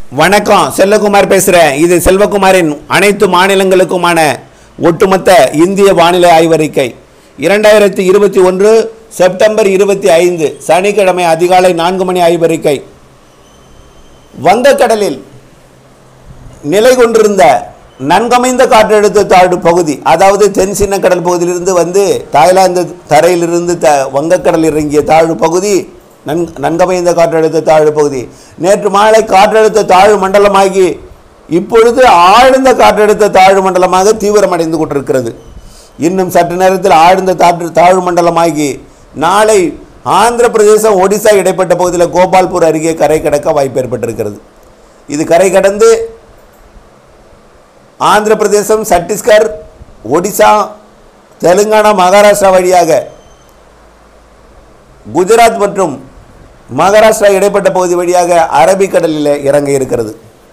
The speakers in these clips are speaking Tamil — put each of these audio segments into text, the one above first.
வணக்கம், செல்வகுமார் பேசுகிறேன். இது செல்வகுமாரின் அனைத்து மாநிலங்களுக்குமான ஒட்டுமொத்த இந்திய வானிலை ஆய்வறிக்கை 2021 செப்டம்பர் 25 சனிக்கிழமை அதிகாலை 4 மணி ஆய்வறிக்கை. வங்கக்கடலில் நிலை கொண்டிருந்த நன்கமைந்த காற்றழுத்த தாழ்வு பகுதி, அதாவது தென் சின்ன கடல் பகுதியிலிருந்து வந்து தாய்லாந்து தரையிலிருந்து வங்கக்கடல் இறங்கிய தாழ்வு பகுதி நன்கமைந்த காற்றழுத்த தாழ்வு பகுதி நேற்று மாலை காற்றழுத்த தாழ்வு மண்டலமாகி இப்பொழுது ஆழ்ந்த காற்றழுத்த தாழ்வு மண்டலமாக தீவிரமடைந்து கொண்டிருக்கிறது. இன்னும் சற்று நேரத்தில் ஆழ்ந்த தாழ்வு மண்டலமாகி நாளை ஆந்திர பிரதேசம் ஒடிசா இடைப்பட்ட பகுதியில் கோபால்பூர் அருகே கரை கடக்க வாய்ப்பு ஏற்பட்டிருக்கிறது. இது கரை கடந்து ஆந்திர பிரதேசம், சத்தீஸ்கர், ஒடிசா, தெலுங்கானா, மகாராஷ்டிரா வழியாக குஜராத் மற்றும் மகாராஷ்டிரா இடைப்பட்ட பகுதி வழியாக அரபிக்கடலில் இறங்க இருக்கிறது.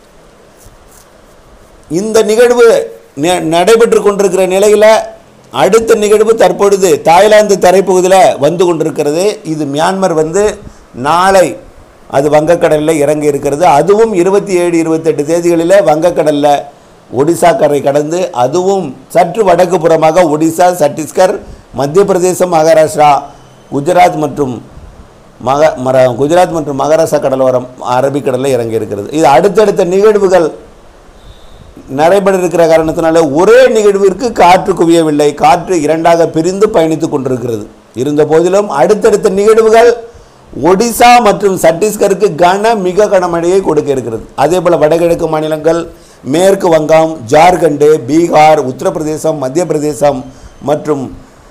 இந்த நிகழ்வு நடைபெற்று கொண்டிருக்கிற நிலையில் அடுத்த நிகழ்வு தற்பொழுது தாய்லாந்து தரைப்பகுதியில் வந்து கொண்டிருக்கிறது. இது மியான்மர் வந்து நாளை அது வங்கக்கடலில் இறங்க இருக்கிறது. அதுவும் 27, 28 தேதிகளில் வங்கக்கடலில் ஒடிசா கரை கடந்து அதுவும் சற்று வடக்கு புறமாக ஒடிசா, சத்தீஸ்கர், மத்திய பிரதேசம், மகாராஷ்டிரா, குஜராத் மற்றும் மகாராஷ்டிரா கடலோரம் அரபிக்கடலில் இறங்கி இருக்கிறது. இது அடுத்தடுத்த நிகழ்வுகள் நடைபெற இருக்கிற காரணத்தினால ஒரே நிகழ்விற்கு காற்று குவியவில்லை. காற்று இரண்டாக பிரிந்து பயணித்துக் கொண்டிருக்கிறது. இருந்த போதிலும் அடுத்தடுத்த நிகழ்வுகள் ஒடிசா மற்றும் சத்தீஸ்கருக்கு மிக கனமழையை கொடுக்க இருக்கிறது. அதே போல் வடகிழக்கு மாநிலங்கள், மேற்கு வங்கம், ஜார்க்கண்டு, பீகார், உத்தரப்பிரதேசம், மத்திய பிரதேசம் மற்றும்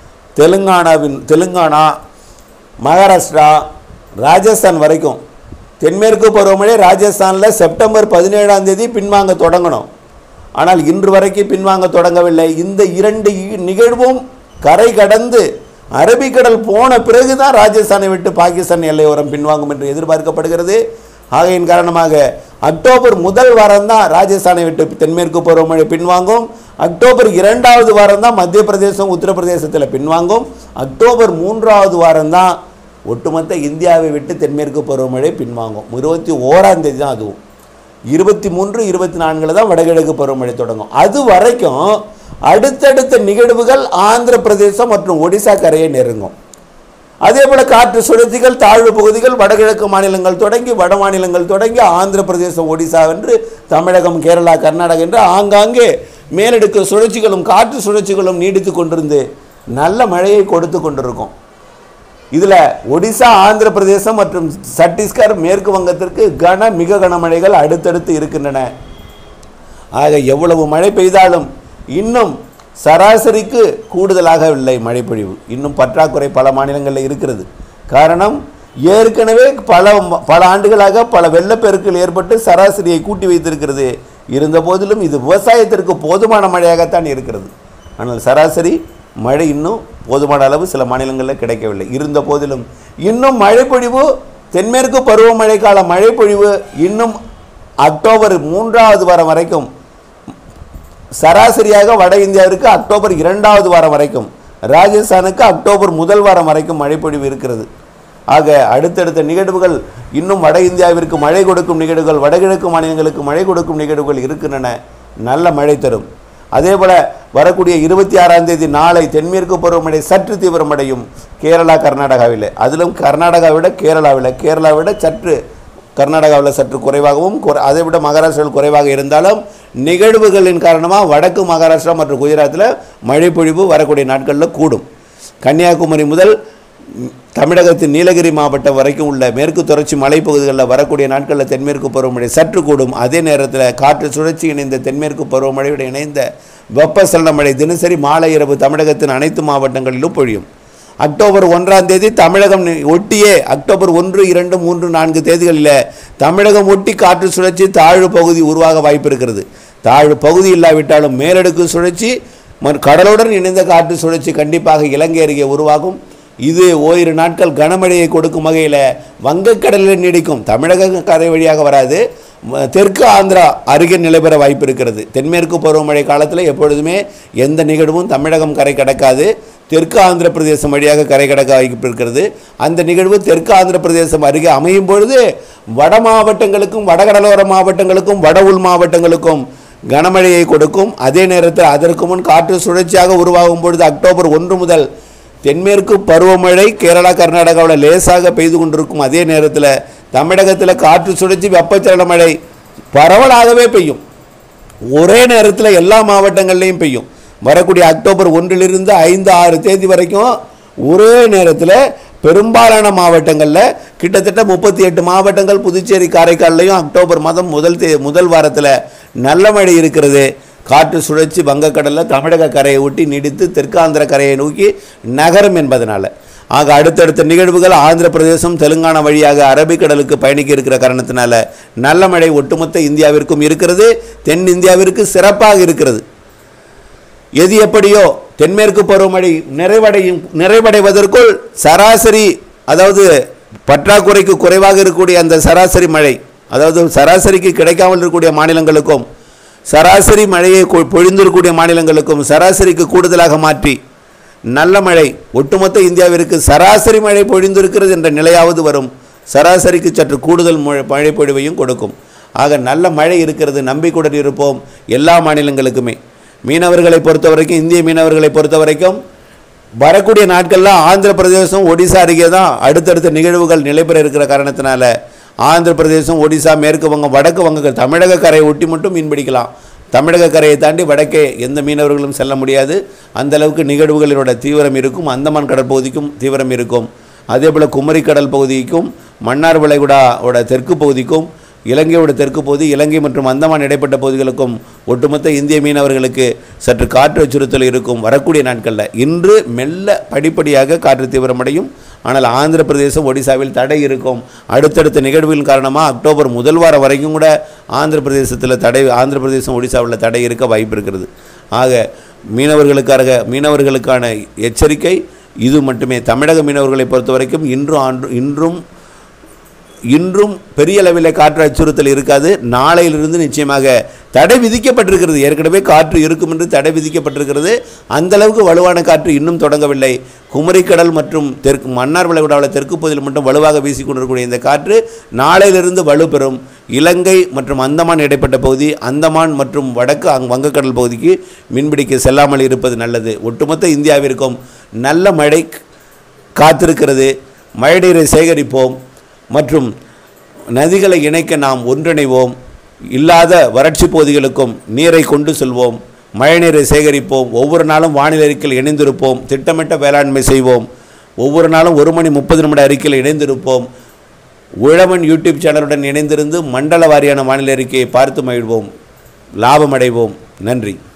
தெலுங்கானா, மகாராஷ்டிரா, ராஜஸ்தான் வரைக்கும் தென்மேற்கு பருவமழை ராஜஸ்தானில் செப்டம்பர் 17ஆம் தேதி பின்வாங்க தொடங்கணும். ஆனால் இன்று வரைக்கும் பின்வாங்க தொடங்கவில்லை. இந்த இரண்டு நிகழ்வும் கரை கடந்து அரபிக்கடல் போன பிறகுதான் ராஜஸ்தானை விட்டு பாகிஸ்தான் எல்லையோரம் பின்வாங்கும் என்று எதிர்பார்க்கப்படுகிறது. ஆகையின் காரணமாக அக்டோபர் முதல் வாரம் தான் ராஜஸ்தானை விட்டு தென்மேற்கு பருவமழை பின்வாங்கும். அக்டோபர் 2வது வாரம் தான் மத்திய பிரதேசம், உத்தரப்பிரதேசத்தில் பின்வாங்கும். அக்டோபர் 3வது வாரம் தான் ஒட்டுமொத்த இந்தியாவை விட்டு தென்மேற்கு பருவமழை பின்வாங்கும். 21ஆம் தேதி தான். அதுவும் 23, 24 தான் வடகிழக்கு பருவமழை தொடங்கும். அது வரைக்கும் அடுத்தடுத்த நிகழ்வுகள் ஆந்திர பிரதேசம் மற்றும் ஒடிசா கரையை நெருங்கும். அதே போல் காற்று சுழற்சிகள் தாழ்வு பகுதிகள் வடகிழக்கு மாநிலங்கள் தொடங்கி வட மாநிலங்கள் தொடங்கி ஆந்திர பிரதேசம், ஒடிசா என்று தமிழகம், கேரளா, கர்நாடகா என்று ஆங்காங்கே மேலடுக்கு சுழற்சிகளும் காற்று சுழற்சிகளும் நீடித்து கொண்டிருந்து நல்ல மழையை கொடுத்து கொண்டிருக்கும். இதில் ஒடிசா, ஆந்திர பிரதேசம் மற்றும் சத்தீஸ்கர், மேற்கு வங்கத்திற்கு மிக கனமழைகள் அடுத்தடுத்து இருக்கின்றன. ஆக எவ்வளவு மழை பெய்தாலும் இன்னும் சராசரிக்கு கூடுதலாக இல்லை மழைப்பொழிவு. இன்னும் பற்றாக்குறை பல மாநிலங்களில் இருக்கிறது. காரணம், ஏற்கனவே பல ஆண்டுகளாக பல வெள்ளப்பெருக்கள் ஏற்பட்டு சராசரியை கூட்டி வைத்திருக்கிறது. இருந்த போதிலும் இது விவசாயத்திற்கு போதுமான மழையாகத்தான் இருக்கிறது. ஆனால் சராசரி மழை இன்னும் போதுமான அளவு சில மாநிலங்களில் கிடைக்கவில்லை. இருந்த போதிலும் இன்னும் மழைப்பொழிவு, தென்மேற்கு பருவமழை கால மழைப்பொழிவு இன்னும் அக்டோபர் 3வது வாரம் வரைக்கும், சராசரியாக வட இந்தியாவிற்கு அக்டோபர் 2வது வாரம் வரைக்கும், ராஜஸ்தானுக்கு அக்டோபர் முதல் வாரம் வரைக்கும் மழைப்பொழிவு இருக்கிறது. ஆக அடுத்தடுத்த நிகழ்வுகள் இன்னும் வட இந்தியாவிற்கு மழை கொடுக்கும் நிகழ்வுகள், வடகிழக்கு மாநிலங்களுக்கு மழை கொடுக்கும் நிகழ்வுகள் இருக்கின்றன. நல்ல மழை தரும். அதே போல் வரக்கூடிய 26ஆம் தேதி நாளை தென்மேற்கு பருவமழை சற்று தீவிரமடையும் கேரளா, கர்நாடகாவில். அதிலும் கர்நாடகாவை விட கேரளாவை சற்று கர்நாடகாவில் சற்று குறைவாகவும் அதை விட மகாராஷ்டிராவில் குறைவாக இருந்தாலும் நிகழ்வுகளின் காரணமாக வடக்கு மகாராஷ்டிரா மற்றும் குஜராத்தில் மழைப்பொழிவு வரக்கூடிய நாட்களில் கூடும். கன்னியாகுமரி முதல் தமிழகத்தின் நீலகிரி மாவட்டம் வரைக்கும் உள்ள மேற்கு தொடர்ச்சி மலைப்பகுதிகளில் வரக்கூடிய நாட்களில் தென்மேற்கு பருவமழை சற்று கூடும். அதே நேரத்தில் காற்று சுழற்சி இணைந்த தென்மேற்கு பருவமழையுடன் இணைந்த வெப்பசலன மழை தினசரி மாலை இரவு தமிழகத்தின் அனைத்து மாவட்டங்களிலும் பொழியும். அக்டோபர் 1ஆம் தேதி தமிழகம் ஒட்டியே அக்டோபர் 1, 2, 3, 4 தேதிகளில் தமிழகம் ஒட்டி காற்று சுழற்சி தாழ்வு பகுதி உருவாக வாய்ப்பு இருக்கிறது. தாழ்வு பகுதி இல்லாவிட்டாலும் மேலடுக்கு சுழற்சி கடலுடன் இணைந்த காற்று சுழற்சி கண்டிப்பாக இலங்கை அருகே உருவாகும். இது ஓரிரு நாட்கள் கனமழையை கொடுக்கும் வகையில் வங்கக்கடலில் நீடிக்கும். தமிழக கரை வழியாக வராது, தெற்கு ஆந்திரா அருகே நிலைபெற வாய்ப்பு இருக்கிறது. தென்மேற்கு பருவமழை காலத்தில் எப்பொழுதுமே எந்த நிகழ்வும் தமிழகம் கரை கடக்காது. தெற்கு ஆந்திர பிரதேசம் வழியாக கரை கடக்க வாய்ப்பு இருக்கிறது. அந்த நிகழ்வு தெற்கு ஆந்திர பிரதேசம் அருகே அமையும் பொழுது வட மாவட்டங்களுக்கும் வடகடலோர மாவட்டங்களுக்கும் வட உள் மாவட்டங்களுக்கும் கனமழையை கொடுக்கும். அதே நேரத்தில் அதற்கு முன் காற்று சுழற்சியாக உருவாகும் பொழுது அக்டோபர் 1 முதல் தென்மேற்கு பருவமழை கேரளா கர்நாடகாவில் லேசாக பெய்து கொண்டிருக்கும். அதே நேரத்தில் தமிழகத்தில் காற்று சுழற்சி வெப்பச்சலன மழை பரவலாகவே பெய்யும். ஒரே நேரத்தில் எல்லா மாவட்டங்கள்லையும் பெய்யும். வரக்கூடிய அக்டோபர் 1 to 5-6 தேதி வரைக்கும் ஒரே நேரத்தில் பெரும்பாலான மாவட்டங்களில் கிட்டத்தட்ட 38 மாவட்டங்கள் புதுச்சேரி காரைக்கால்லையும் அக்டோபர் மாதம் முதல் வாரத்தில் நல்ல மழை இருக்கிறது. காற்று சுழற்சி வங்கக்கடலில் தமிழக கரையை ஒட்டி நீடித்து தெற்காந்திர கரையை நோக்கி நகரும் என்பதனால் ஆக அடுத்தடுத்த நிகழ்வுகள் ஆந்திர பிரதேசம் தெலுங்கானா வழியாக அரபிக்கடலுக்கு பயணிக்க இருக்கிற காரணத்தினால நல்ல மழை ஒட்டுமொத்த இந்தியாவிற்கும் இருக்கிறது. தென் இந்தியாவிற்கு சிறப்பாக இருக்கிறது. எது எப்படியோ தென்மேற்கு பருவமழை நிறைவடைவதற்குள் சராசரி, அதாவது பற்றாக்குறைக்கு குறைவாக இருக்கக்கூடிய அந்த சராசரி மழை, அதாவது சராசரிக்கு கிடைக்காமல் இருக்கக்கூடிய மாநிலங்களுக்கும் சராசரி மழையை பொழிந்திருக்கக்கூடிய மாநிலங்களுக்கும் சராசரிக்கு கூடுதலாக மாற்றி நல்ல மழை ஒட்டுமொத்த இந்தியாவிற்கு சராசரி மழை பொழிந்திருக்கிறது என்ற நிலையாவது வரும். சராசரிக்கு சற்று கூடுதல் மழை பொழிவையும் கொடுக்கும். ஆக நல்ல மழை இருக்கிறது, நம்பிக்கையுடன் இருப்போம். எல்லா மாநிலங்களுக்குமே மீனவர்களை பொறுத்த வரைக்கும், இந்திய மீனவர்களை பொறுத்த வரைக்கும் வரக்கூடிய நாட்களில் ஆந்திர பிரதேசம் ஒடிசா அருகே தான் அடுத்தடுத்த நிகழ்வுகள் நிலைபெற இருக்கிற காரணத்தினால ஆந்திர பிரதேசம், ஒடிசா, மேற்கு வங்கம், வடக்கு வங்கங்கள் தமிழக கரையை ஒட்டி மட்டும் மீன்பிடிக்கலாம். தமிழக கரையை தாண்டி வடக்கே எந்த மீனவர்களும் செல்ல முடியாது. அந்தளவுக்கு நிகழ்வுகளோட தீவிரம் இருக்கும். அந்தமான் கடற்பகுதிக்கும் தீவிரம் இருக்கும். அதே போல் குமரி கடல் பகுதிக்கும் மன்னார் வளைகுடாவோட தெற்கு பகுதிக்கும் இலங்கையோட தெற்கு பகுதி, இலங்கை மற்றும் அந்தமான் இடைப்பட்ட பகுதிகளுக்கும் ஒட்டுமொத்த இந்திய மீனவர்களுக்கு சற்று காற்று அச்சுறுத்தல் இருக்கும் வரக்கூடிய நாட்களில். இன்று மெல்ல படிப்படியாக காற்று தீவிரமடையும். ஆனால் ஆந்திர பிரதேசம், ஒடிசாவில் தடை இருக்கும். அடுத்தடுத்த நிகழ்வுகளின் காரணமாக அக்டோபர் முதல் வாரம் வரைக்கும் கூட ஆந்திர பிரதேசம், ஒடிசாவில் தடை இருக்க வாய்ப்பு இருக்கிறது. ஆக மீனவர்களுக்கான எச்சரிக்கை இது மட்டுமே. தமிழக மீனவர்களை பொறுத்த வரைக்கும் இன்றும் பெரிய அளவில் காற்று அச்சுறுத்தல் இருக்காது. நாளையிலிருந்து நிச்சயமாக தடை விதிக்கப்பட்டிருக்கிறது. ஏற்கனவே காற்று இருக்கும் என்று தடை விதிக்கப்பட்டிருக்கிறது. அந்தளவுக்கு வலுவான காற்று இன்னும் தொடங்கவில்லை. குமரிக்கடல் மற்றும் தெற்கு மன்னார் வளைகுடாவில் தெற்கு பகுதியில் மட்டும் வலுவாக வீசிக்கொண்டிருக்கக்கூடிய இந்த காற்று நாளையிலிருந்து வலுப்பெறும். இலங்கை மற்றும் அந்தமான் இடைப்பட்ட பகுதி, அந்தமான் மற்றும் வடக்கு வங்கக்கடல் பகுதிக்கு மீன்பிடிக்க செல்லாமல் இருப்பது நல்லது. ஒட்டுமொத்த இந்தியாவிற்கும் நல்ல மழை காத்திருக்கிறது. மழைநீரை சேகரிப்போம் மற்றும் நதிகளை இணைக்க நாம் ஒன்றிணைவோம். இல்லாத வறட்சி பகுதிகளுக்கும் நீரை கொண்டு செல்வோம். மழைநீரை சேகரிப்போம். ஒவ்வொரு நாளும் வானிலை அறிக்கையில் இணைந்திருப்போம். திட்டமிட்ட வேளாண்மை செய்வோம். ஒவ்வொரு நாளும் 1 மணி 30 நிமிட அறிக்கையில் இணைந்திருப்போம். உழவன் யூடியூப் சேனலுடன் இணைந்திருந்து மண்டல வாரியான வானிலை அறிக்கையை பார்த்து மகிழ்வோம். லாபமடைவோம். நன்றி.